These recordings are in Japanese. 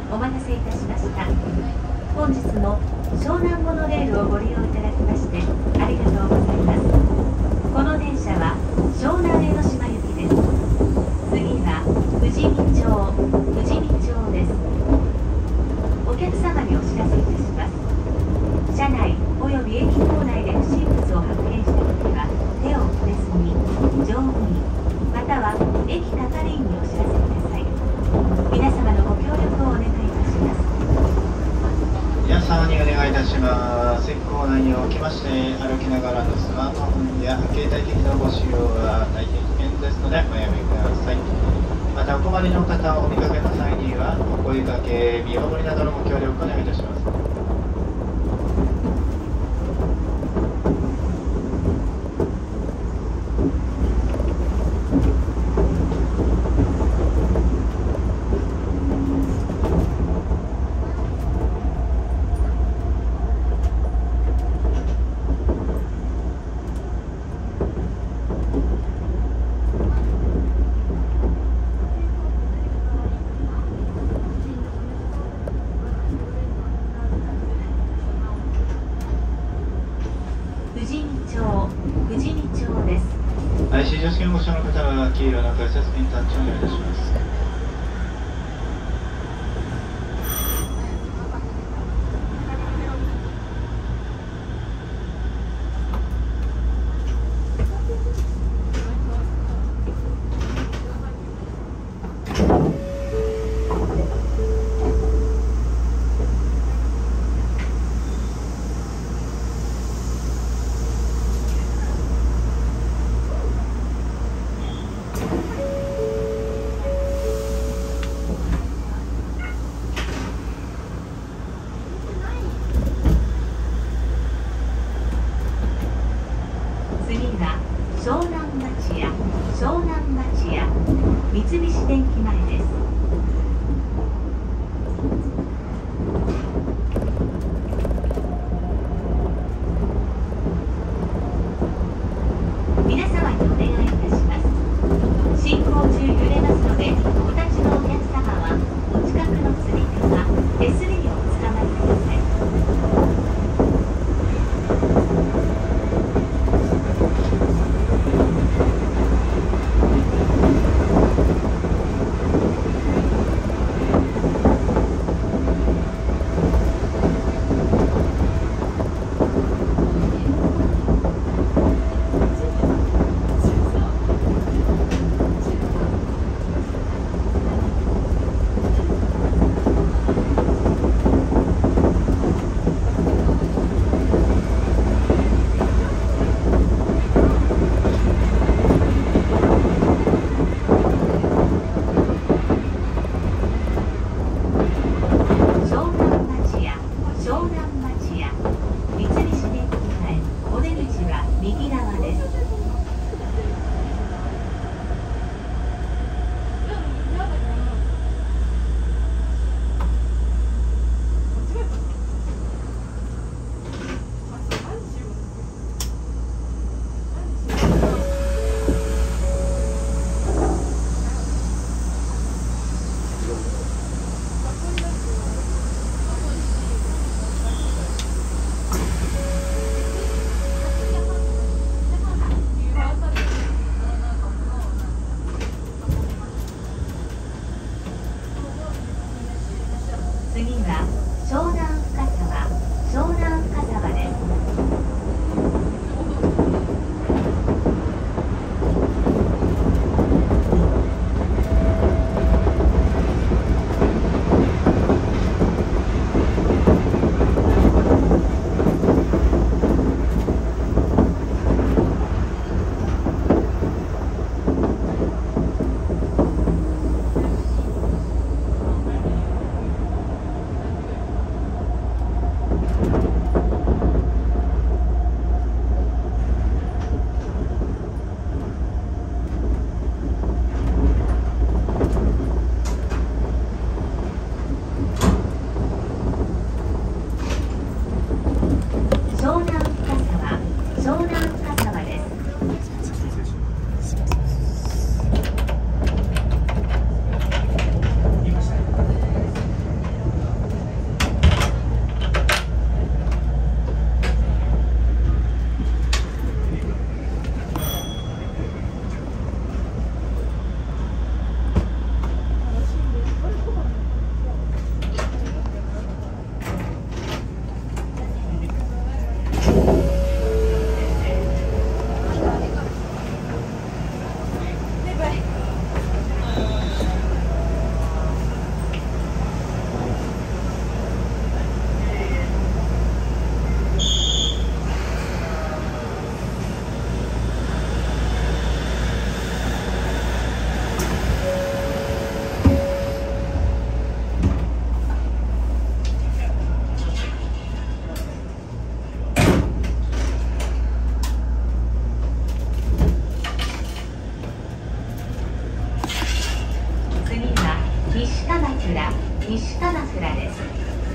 お待たせいたしました。本日も湘南モノレールをご利用いただきましてありがとうございます。この電車は湘南江ノ島行きです。次は富士見町です。お客様にお知らせいたします。車内および駅構内で不審物を発見したときは手を触れずに乗務員または駅係員にお知らせください。皆様のご協力をお願いいたします。 皆様にお願いいたします。駅構内におきまして歩きながらのスマートフォンや携帯機器のご使用は大変危険ですのでおやめください。またお困りの方をお見かけの際にはお声掛け見守りなどのご協力をお願いいたします。 富士見町です。 IC 女子券ご所の方は黄色の改札ピンタッチをお願いいたします。 湘南町屋三菱電機前です。皆様にお願いいたします。進行中揺れますのでお立ちのお客様はお近くのつり革手すりにおつかまりください。次は湘南深沢です。 西鎌倉です。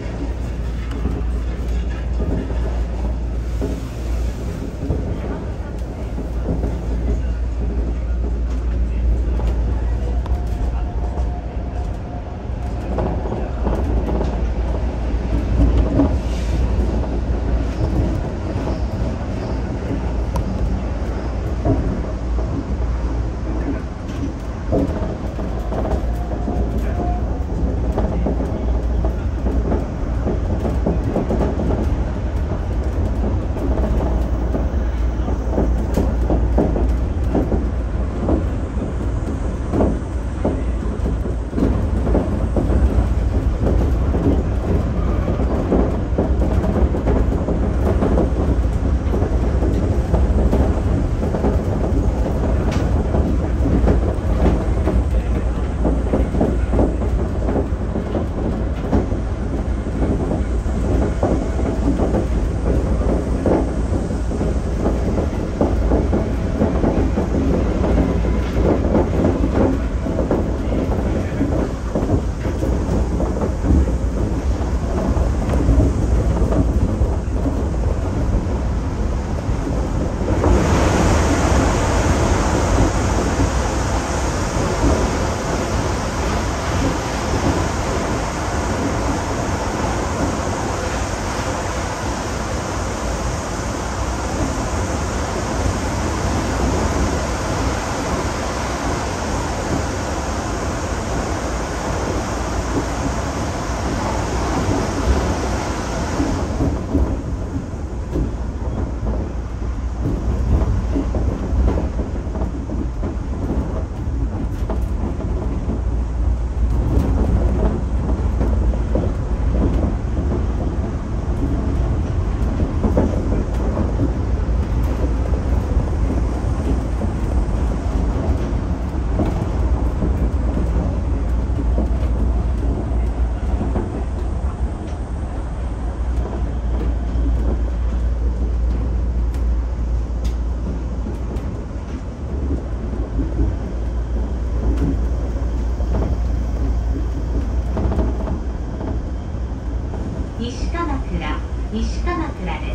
西鎌倉です。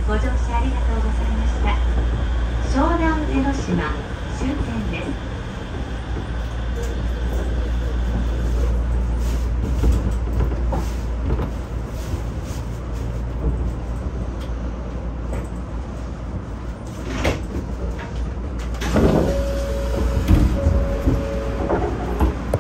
ご乗車ありがとうございました。湘南江ノ島